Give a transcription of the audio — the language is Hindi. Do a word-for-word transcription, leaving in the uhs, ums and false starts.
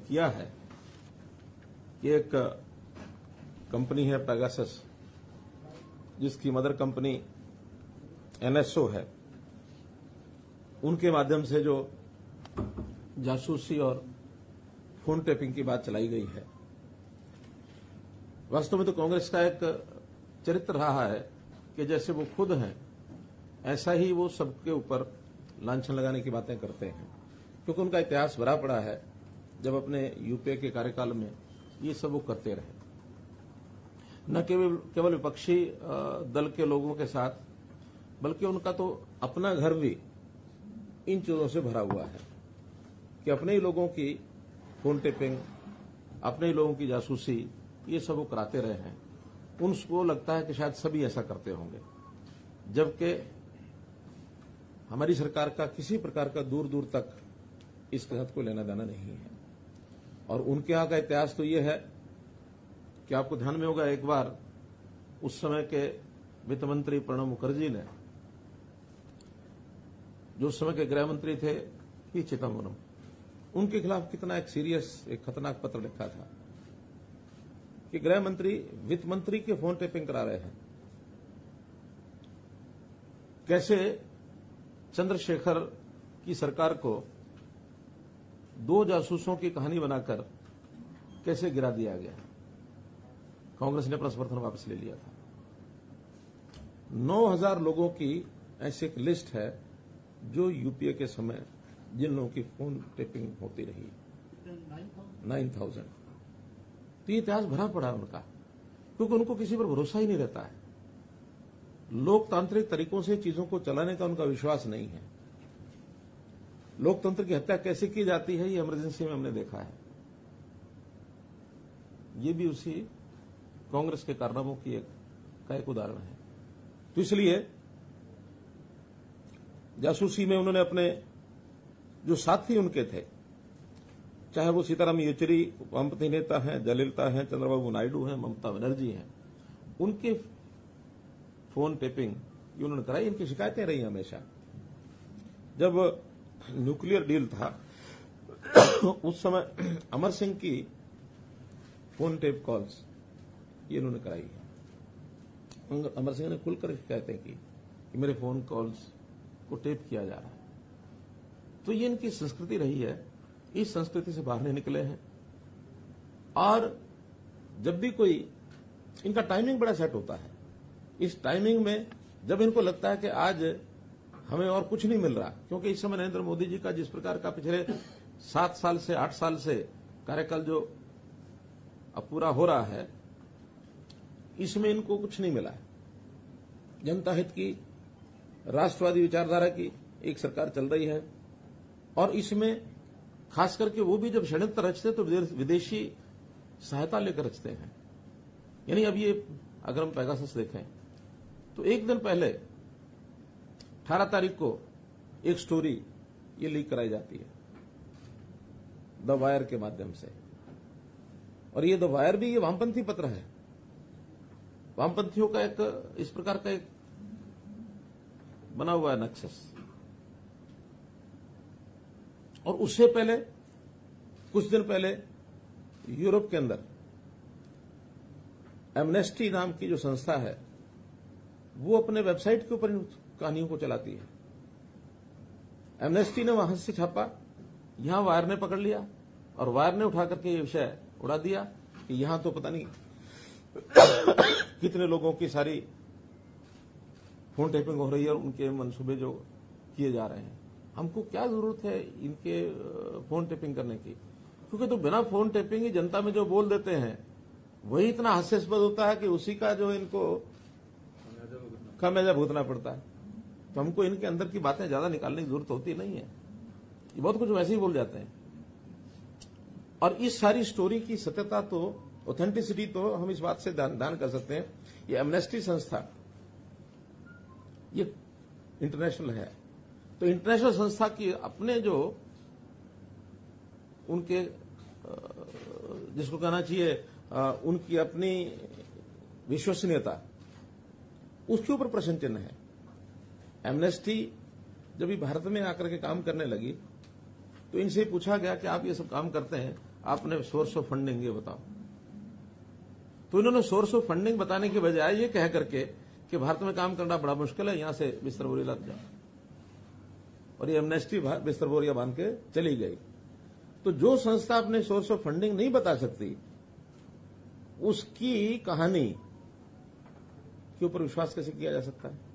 किया है कि एक कंपनी है पेगासस, जिसकी मदर कंपनी एनएसओ है, उनके माध्यम से जो जासूसी और फोन टेपिंग की बात चलाई गई है, वास्तव में तो कांग्रेस का एक चरित्र रहा है कि जैसे वो खुद हैं ऐसा ही वो सबके ऊपर लांछन लगाने की बातें करते हैं, क्योंकि उनका इतिहास भरा पड़ा है। जब अपने यूपीए के कार्यकाल में ये सब वो करते रहे, न केवल केवल विपक्षी दल के लोगों के साथ, बल्कि उनका तो अपना घर भी इन चीजों से भरा हुआ है कि अपने ही लोगों की फोन टेपिंग, अपने ही लोगों की जासूसी, ये सब वो कराते रहे हैं। उनको लगता है कि शायद सभी ऐसा करते होंगे, जबकि हमारी सरकार का किसी प्रकार का दूर दूर तक इसके साथ कोई लेना देना नहीं है। और उनके यहां का इतिहास तो ये है कि आपको ध्यान में होगा, एक बार उस समय के वित्त मंत्री प्रणब मुखर्जी ने, जो उस समय के गृह मंत्री थे पी चिदम्बरम, उनके खिलाफ कितना एक सीरियस, एक खतरनाक पत्र लिखा था कि गृह मंत्री वित्त मंत्री के फोन टेपिंग करा रहे हैं। कैसे चंद्रशेखर की सरकार को दो जासूसों की कहानी बनाकर कैसे गिरा दिया गया। कांग्रेस ने अपना समर्थन वापस ले लिया था। नौ हजार लोगों की ऐसी एक लिस्ट है जो यूपीए के समय जिन लोगों की फोन टेपिंग होती रही, नाइन थाउजेंड। तो ये इतिहास भरा पड़ा उनका, क्योंकि उनको किसी पर भरोसा ही नहीं रहता है। लोकतांत्रिक तरीकों से चीजों को चलाने का उनका विश्वास नहीं है। लोकतंत्र की हत्या कैसे की जाती है, ये इमरजेंसी में हमने देखा है। ये भी उसी कांग्रेस के कारनामों की एक का एक उदाहरण है। तो इसलिए जासूसी में उन्होंने अपने जो साथी उनके थे, चाहे वो सीताराम येचुरी वामपंथी नेता हैं, जयललिता हैं, चंद्रबाबू नायडू हैं, ममता बनर्जी हैं, उनके फोन टेपिंग ये उन्होंने कराई। इनकी शिकायतें रही हमेशा। जब न्यूक्लियर डील था उस समय अमर सिंह की फोन टेप कॉल्स ये इन्होंने कराई है। अमर सिंह ने खुलकर शिकायतें की कि मेरे फोन कॉल्स को टेप किया जा रहा है। तो ये इनकी संस्कृति रही है। इस संस्कृति से बाहर नहीं निकले हैं। और जब भी कोई, इनका टाइमिंग बड़ा सेट होता है। इस टाइमिंग में जब इनको लगता है कि आज हमें और कुछ नहीं मिल रहा, क्योंकि इस समय नरेंद्र मोदी जी का जिस प्रकार का पिछले सात साल से आठ साल से कार्यकाल जो अब पूरा हो रहा है, इसमें इनको कुछ नहीं मिला है। जनता हित की, राष्ट्रवादी विचारधारा की एक सरकार चल रही है, और इसमें खास करके वो भी जब षड्यंत्र रचते तो विदेशी सहायता लेकर रचते हैं। यानी अब ये अगर हम पेगासस देखें तो एक दिन पहले अठारह तारीख को एक स्टोरी ये लीक कराई जाती है द वायर के माध्यम से, और ये द वायर भी ये वामपंथी पत्र है। वामपंथियों का एक इस प्रकार का एक बना हुआ है नक्शस। और उससे पहले कुछ दिन पहले यूरोप के अंदर एमनेस्टी नाम की जो संस्था है वो अपने वेबसाइट के ऊपर इन कहानियों को चलाती है। एमनेस्टी ने वहां से छापा, यहां वायर ने पकड़ लिया, और वायर ने उठा करके ये विषय उड़ा दिया कि यहां तो पता नहीं कितने लोगों की सारी फोन टेपिंग हो रही है और उनके मंसूबे जो किए जा रहे हैं। हमको क्या जरूरत है इनके फोन टेपिंग करने की, क्योंकि तो बिना फोन टेपिंग ही जनता में जो बोल देते हैं वही इतना हास्यास्पद होता है कि उसी का जो इनको खामियाजा भुगतना पड़ता है। तो हमको इनके अंदर की बातें ज्यादा निकालने की जरूरत होती नहीं है। ये बहुत कुछ वैसे ही बोल जाते हैं। और इस सारी स्टोरी की सत्यता तो, ऑथेंटिसिटी तो हम इस बात से दान, दान कर सकते हैं। ये एमनेस्टी संस्था ये इंटरनेशनल है, तो इंटरनेशनल संस्था की अपने जो उनके जिसको कहना चाहिए उनकी अपनी विश्वसनीयता, उसके ऊपर प्रश्न चिन्ह है। एमनेस्टी जब भी भारत में आकर के काम करने लगी तो इनसे पूछा गया कि आप ये सब काम करते हैं, आपने सोर्स ऑफ फंडिंग ये बताओ। तो इन्होंने सोर्स ऑफ फंडिंग बताने के बजाय ये कह करके कि भारत में काम करना बड़ा मुश्किल है, यहां से बिस्तर बोरी लग जाओ, और ये एमनेस्टी बिस्तर बोरियां बांध के चली गई। तो जो संस्था अपने सोर्स ऑफ फंडिंग नहीं बता सकती, उसकी कहानी के ऊपर विश्वास कैसे किया जा सकता है?